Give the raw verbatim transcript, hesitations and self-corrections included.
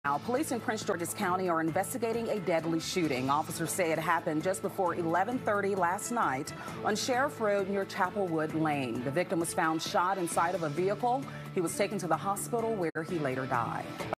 Now, police in Prince George's County are investigating a deadly shooting. Officers say it happened just before eleven thirty last night on Sheriff Road near Chapelwood Lane. The victim was found shot inside of a vehicle. He was taken to the hospital where he later died.